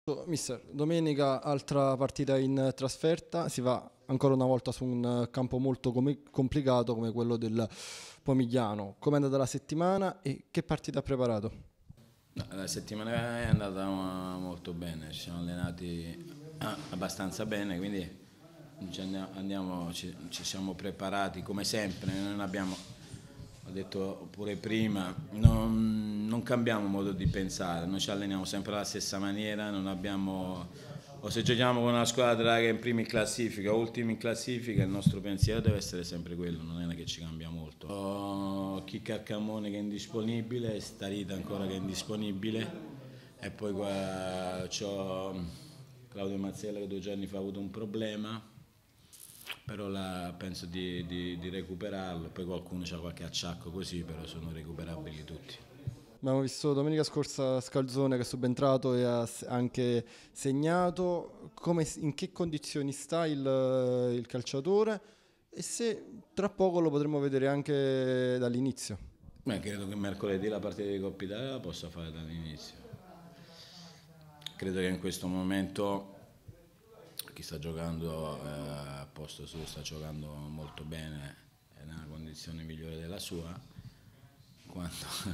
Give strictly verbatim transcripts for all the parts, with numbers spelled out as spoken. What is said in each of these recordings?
Mister, domenica altra partita in trasferta, si va ancora una volta su un campo molto com- complicato come quello del Pomigliano. Com'è andata la settimana e che partita ha preparato? No, la settimana è andata uh, molto bene, ci siamo allenati uh, abbastanza bene, quindi ci, andiamo, andiamo, ci, ci siamo preparati come sempre, non abbiamo, ho detto pure prima, non, non cambiamo modo di pensare, noi ci alleniamo sempre alla stessa maniera, non abbiamo, o se giochiamo con una squadra che è in prima in classifica o ultima in classifica, il nostro pensiero deve essere sempre quello, non è che ci cambia molto. Ho Chicca Camone che è indisponibile, Starita ancora che è indisponibile e poi qua c'ho Claudio Mazzella che due giorni fa ha avuto un problema, però la, penso di, di, di recuperarlo, poi qualcuno ha qualche acciacco così, però sono recuperabili tutti. Abbiamo visto domenica scorsa Scalzone che è subentrato e ha s- anche segnato. Come, in che condizioni sta il, il calciatore e se tra poco lo potremo vedere anche dall'inizio? Beh, credo che mercoledì la partita di Coppa Italia la possa fare dall'inizio. Credo che in questo momento chi sta giocando eh, a posto suo sta giocando molto bene, è nella condizione migliore della sua. Quando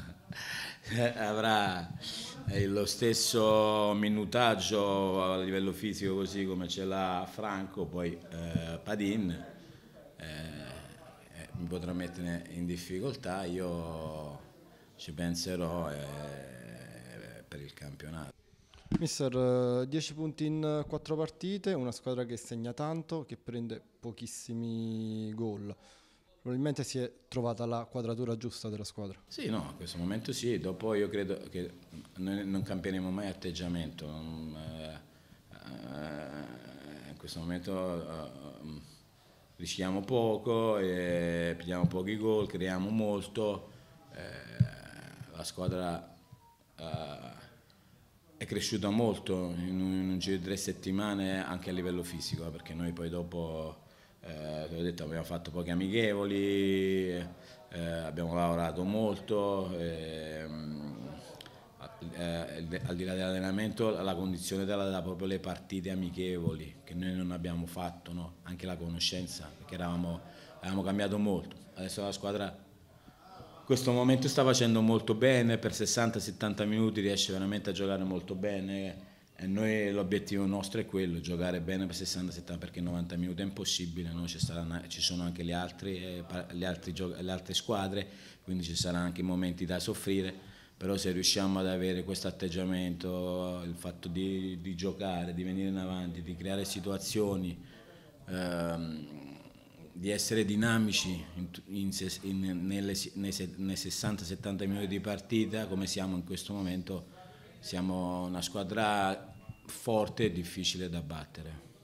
avrà eh, lo stesso minutaggio a livello fisico così come ce l'ha Franco, poi eh, Padin eh, eh, mi potrà mettere in difficoltà, io ci penserò eh, per il campionato. Mister, dieci punti in quattro partite, una squadra che segna tanto, che prende pochissimi gol. Probabilmente si è trovata la quadratura giusta della squadra. Sì, no, a questo momento sì, dopo io credo che noi non cambieremo mai atteggiamento, non, eh, eh, in questo momento eh, rischiamo poco, e pigliamo pochi gol, creiamo molto, eh, la squadra eh, è cresciuta molto in un, in un giro di tre settimane anche a livello fisico, perché noi poi dopo, eh, te l'ho detto, abbiamo fatto pochi amichevoli, eh, abbiamo lavorato molto, eh, eh, al di là dell'allenamento la condizione della, della proprio le partite amichevoli che noi non abbiamo fatto, no? Anche la conoscenza, perché eravamo, avevamo cambiato molto, adesso la squadra in questo momento sta facendo molto bene, per sessanta settanta minuti riesce veramente a giocare molto bene e noi l'obiettivo nostro è quello, giocare bene per sessanta settanta, perché novanta minuti è impossibile, no? Ci, saranno, ci sono anche le altre, eh, le, altri, le altre squadre, quindi ci saranno anche momenti da soffrire, però se riusciamo ad avere questo atteggiamento, il fatto di, di giocare, di venire in avanti, di creare situazioni, ehm, di essere dinamici in, in, in, nelle, nei, nei sessanta settanta minuti di partita come siamo in questo momento, siamo una squadra forte e difficile da battere.